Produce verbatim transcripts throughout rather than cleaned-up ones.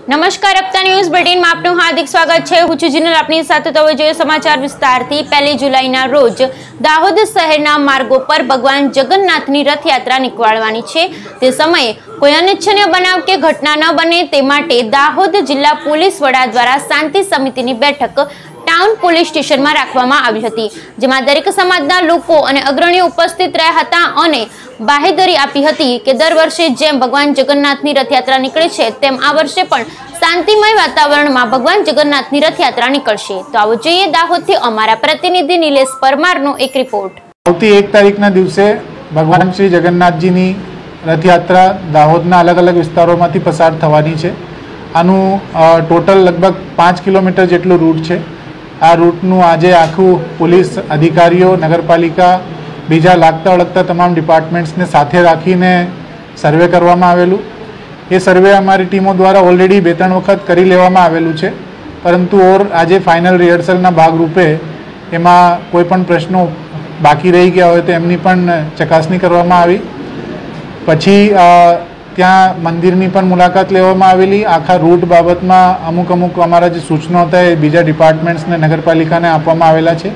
नमस्कार अपता news bulletin में आपનું हार्दिक स्वागत છે। હું છું જીનલ આપની સાથે તો જોઈએ સમાચાર વિસ્તારથી। પહેલી જુલાઈના રોજ દાહોદ શહેરના માર્ગો પર ભગવાન જગન્નાથની રથયાત્રા નીકળવાની છે। તે સમયે કોઈ અનિચ્છનીય બનાવ કે ઘટના ન બને તે માટે દાહોદ જિલ્લા પોલીસ વડા દ્વારા શાંતિ સમિતિની બેઠક टाउन पुलिस स्टेशन में राखवामां आवी हती, जेमां दरेक समाजना लोको अने अग्रणीओ उपस्थित रह्या हता अने बाहेधरी आपी हती के दर वर्षे जेम भगवान जगन्नाथनी रथयात्रा निकळे छे तेम आ वर्षे पण शांतिमय वातावरण में भगवान जगन्नाथनी रथयात्रा निकळशे। तो आवो जोईए दाहोदथी अमारा प्रतिनिधि नीलेश परमारनो एक रिपोर्ट। આવતી एक તારીખના દિવસે ભગવાન શ્રી જગન્નાથજીની રથયાત્રા દાહોદના અલગ અલગ વિસ્તારોમાંથી પસાર થવાની છે। આનું ટોટલ લગભગ પાંચ કિલોમીટર જેટલું રૂટ છે। आ रूटનું આજે આખું પોલીસ અધિકારીઓ, નગરપાલિકા, બીજા લાગતા વળગતા તમામ ડિપાર્ટમેન્ટ્સને સાથે રાખીને સર્વે કરવામાં આવેલું। એ સર્વે અમારી ટીમો દ્વારા ઓલરેડી બે ત્રણ વખત કરી લેવામાં આવેલું છે, પરંતુ ઓર આજે ફાઇનલ રિહર્સલના ભાગરૂપે એમાં કોઈ પણ પ્રશ્નો બાકી રહી ગયા હોય તો એમની પણ ચકાસણી કરવામાં આવી। પછી ત્યાં મંદિરની પણ મુલાકાત લેવામાં આવેલી। આખા રૂટ બાબતમાં અમુક અમુક અમારા જે સૂચનો હતા એ બીજા ડિપાર્ટમેન્ટ્સને નગરપાલિકાને આપવામાં આવેલા છે।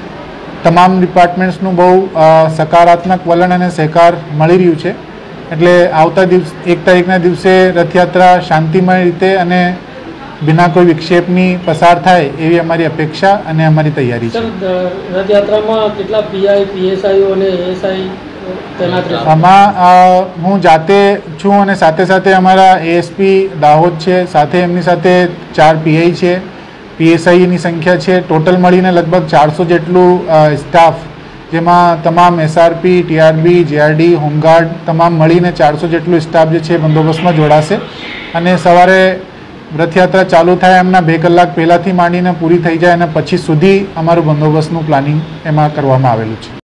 તમામ ડિપાર્ટમેન્ટ્સનું બહુ સકારાત્મક વલણ અને સહકાર મળી રહ્યું છે, એટલે આવતા દિવસ એક તારીખના દિવસે રથયાત્રા શાંતિમય રીતે અને बिना कोई विक्षेपनी पसार थाय एवी अमारी अपेक्षा अने अमारी तैयारी छे। रथयात्रामां केटला पीआई पीएसआई और एएसआई तैनात रहेशे? आमां हूँ जाते छूँ अने साथे साथे अमारा एएसपी दाहोद छे, साथे एमनी साथे चार पीआई छे, पीएसआई नी संख्या छे। टोटल मळीने लगभग चार सौ जेटलू स्टाफ, जेमां तमाम एसआरपी, टीआरबी, जेआरडी, होमगार्ड तमाम मळीने चार सौ जेटलू स्टाफ जे छे बंदोबस्तमां जोड़ाशे अने सवारे रथयात्रा चालू थाय एमना बे कलाक पहेलाथी मांडीने पूरी थई जाय अने पछी सुधी अमारुं बंदोबस्तनुं प्लानिंग एमां करवामां आवेलुं छे।